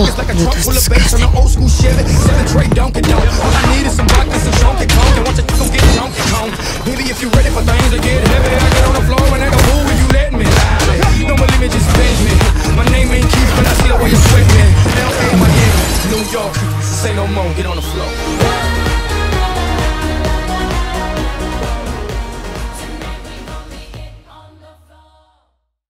It's like a trunk full of bass on an old school Chevy. 7 tray Donkey Donk. All I need is some vodka, some chunky conk, and watch it go get drunk and home. Baby, if you're ready for things to get heavy,